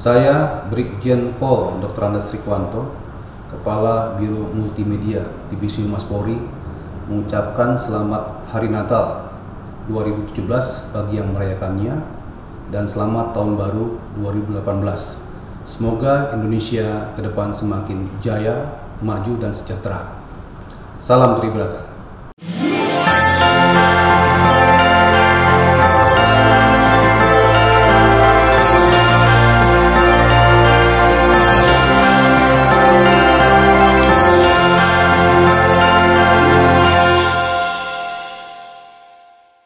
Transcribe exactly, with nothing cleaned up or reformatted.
Saya Brigjen Pol doktor Andes Rikwanto, Kepala Biro Multimedia Divisi Humas Polri, mengucapkan selamat Hari Natal dua ribu tujuh belas bagi yang merayakannya dan selamat Tahun Baru dua ribu delapan belas. Semoga Indonesia ke depan semakin jaya, maju dan sejahtera. Salam Tribrata.